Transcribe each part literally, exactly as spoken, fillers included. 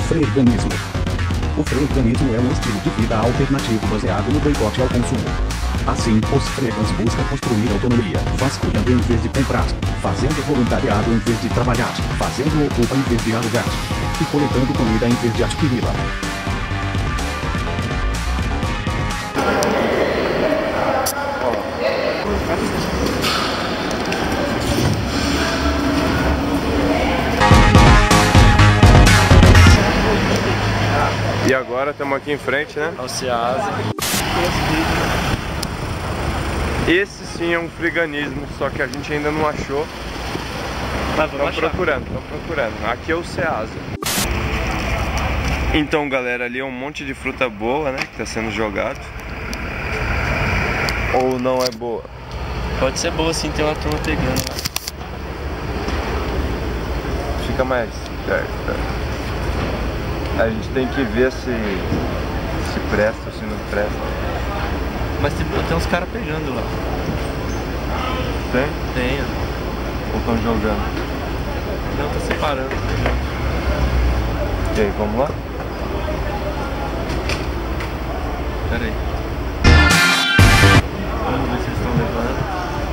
Freeganismo. O freeganismo é um estilo de vida alternativo baseado no boicote ao consumo. Assim, os freegans buscam construir autonomia, vasculhando em vez de comprar, fazendo voluntariado em vez de trabalhar, fazendo ocupa em vez de alugar, e coletando comida em vez de adquiri-la. E agora estamos aqui em frente, né? Ao Ceasa. Esse sim é um freeganismo, só que a gente ainda não achou. Mas vamos Estamos procurando, estamos procurando. Aqui é o Ceasa. Então, galera, ali é um monte de fruta boa, né? Que está sendo jogado. Ou não é boa? Pode ser boa sim, tem uma turma pegando lá. Fica mais perto. A gente tem que ver se se presta ou se não presta. Mas tem, tem uns caras pegando lá. Tem? Tem. Ou estão jogando? Não, tá separando. E aí, vamos lá? Pera aí. Vamos ver se eles estão levando.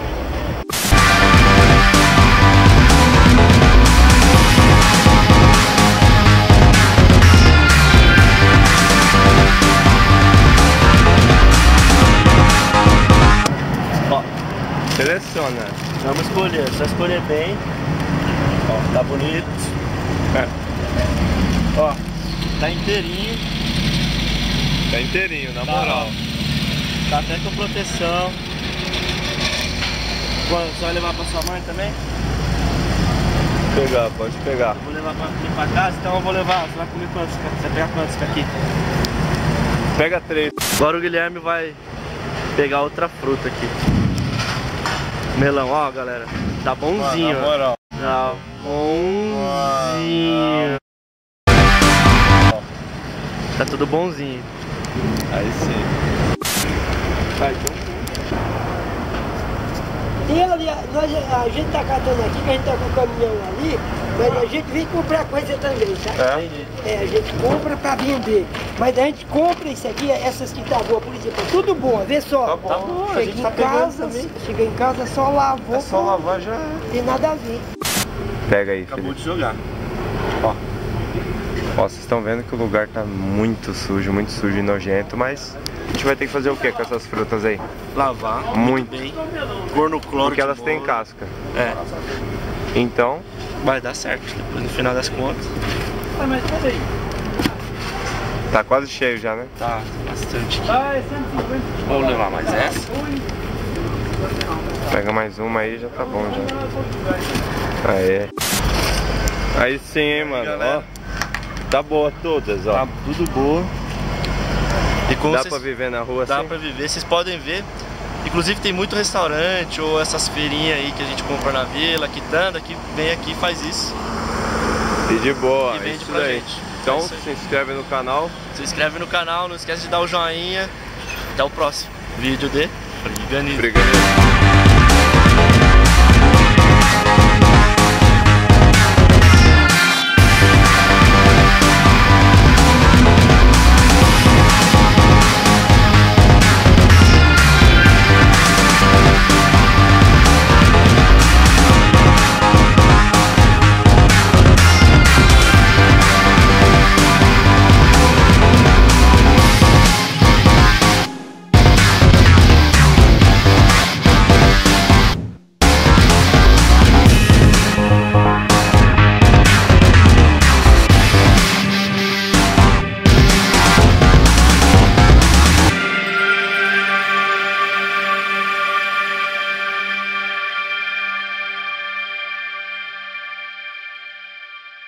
Seleciona. Vamos escolher, só escolher bem. Ó, tá bonito. É. Ó, tá inteirinho. Tá inteirinho, na Tá, moral. ó. Tá até com proteção. Você vai levar pra sua mãe também? Pegar, pode pegar. Vou levar pra, aqui pra casa, então eu vou levar. Você vai comer quantos? Você vai pegar quantos aqui? Pega três. Agora o Guilherme vai pegar outra fruta aqui. Melão, ó, galera. Tá bonzinho. Mano, na moral. Tá bonzinho. Tá tudo bonzinho. Aí sim. Vai, então. E ali, nós, a gente tá catando aqui, que a gente tá com o caminhão ali, mas a gente vem comprar coisa também, sabe? É? É, a gente compra pra vender. Mas a gente compra isso aqui, essas que tá boa, por exemplo, é tudo bom, vê só. Tá bom. Tá bom, chega a gente em tá pegando casa, também. chega em casa, só lavou. É só pô, lavar já. Tem nada a ver. Pega aí, Acabou Felipe. de jogar. Ó. Ó, vocês estão vendo que o lugar tá muito sujo, muito sujo e nojento, mas a gente vai ter que fazer o que com essas frutas aí? Lavar Muito. bem. Pôr no cloro. Porque de elas têm boa. casca. É. Então, Vai dar certo depois, no final das contas. Ah, mas peraí. tá quase cheio já, né? Tá bastante. Ah, é cento e cinquenta. Vamos levar mais essa? Pega mais uma aí, já tá bom já. Aê. Aí sim, hein, mano. galera. Ó, tá boa todas, ó. Tá tudo boa. E como Dá vocês... pra viver na rua Dá assim? pra viver, vocês podem ver. Inclusive tem muito restaurante ou essas feirinhas aí que a gente compra na vila, quitanda, que vem aqui e faz isso. E de boa, E vende isso pra daí. gente. Então É isso aí. se inscreve no canal. Se inscreve no canal, não esquece de dar o joinha. Até o próximo vídeo de Freeganismo. Obrigado.